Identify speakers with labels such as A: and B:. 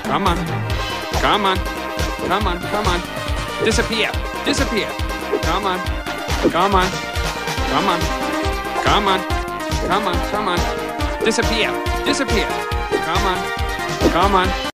A: Come on. Come on. Come on. Come on. Disappear. Disappear. Come on. Come on. Come on. Come on. Come on. Come on. Disappear. Disappear. Come on. Come on.